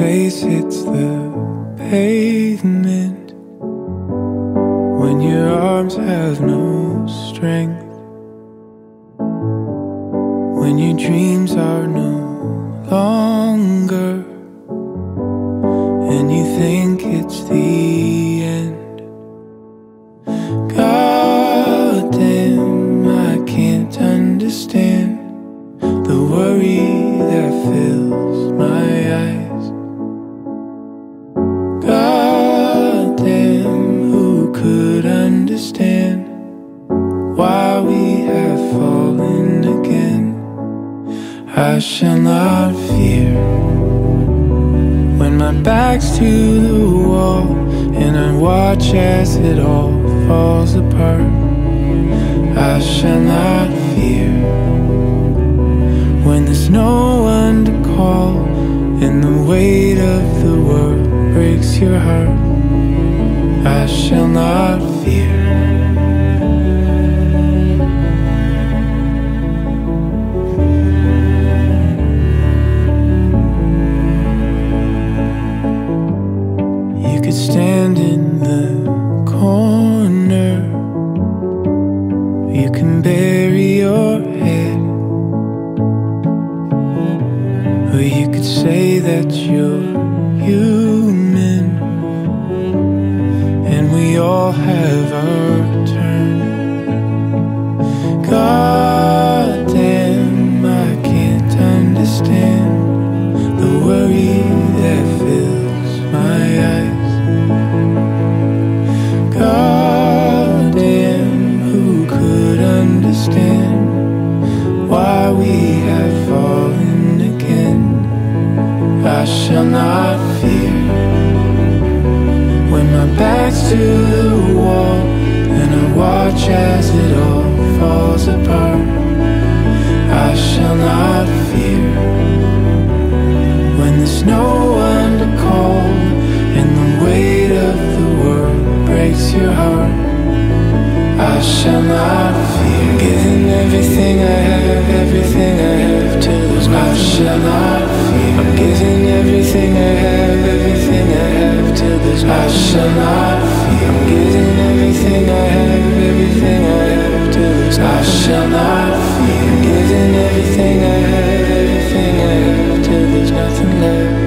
face hits the pavement, when your arms have no strength, when your dreams are no longer, and you think it's the end. God damn, I can't understand the worry that fills my eyes. God damn, who could understand why we have fallen again? I shall not fear when my back's to the wall and I watch as it all falls apart. I shall not fear when there's no one to call and the weight of the world breaks your heart. I shall not fear. You could stand in the corner, you can bury your head, or you could say that you're human, and we all have our turn. God damn, I can't understand the worry that fills my eyes. God damn, who could understand why we have fallen again? I shall not fear when my back's to the wall and I watch as it all falls apart. I shall not fear when there's no one to call and the weight of the world breaks your heart. I shall not fear, giving everything I have, everything I have to lose. I shall not fear, I'm giving everything I have, everything I have to lose. I shall not fear, I'm giving everything I have, everything I have to lose. I shall not fear, I'm giving everything I have, everything I have till there's nothing left.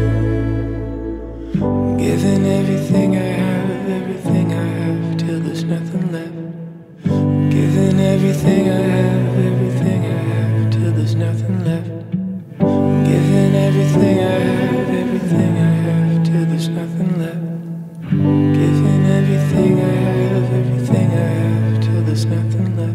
Giving everything I have, everything I have till there's nothing left. Giving everything I have, everything I have till there's nothing left. Giving everything I have, everything I have till there's nothing left. Giving everything I have, everything I have till there's nothing left.